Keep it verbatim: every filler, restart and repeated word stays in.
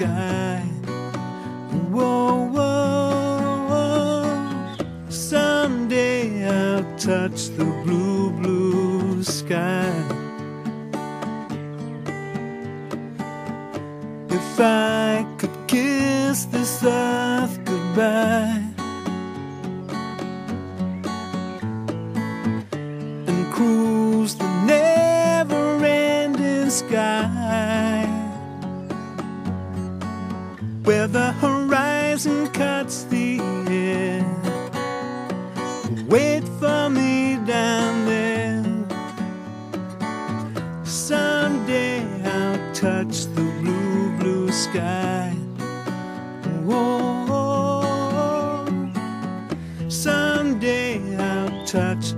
sky. Whoa, whoa, whoa. Someday I'll touch the blue, blue sky. If I could kiss this earth goodbye and cruise the never-ending sky, where the horizon cuts the air, wait for me down there. Someday I'll touch the blue, blue sky. Whoa, someday I'll touch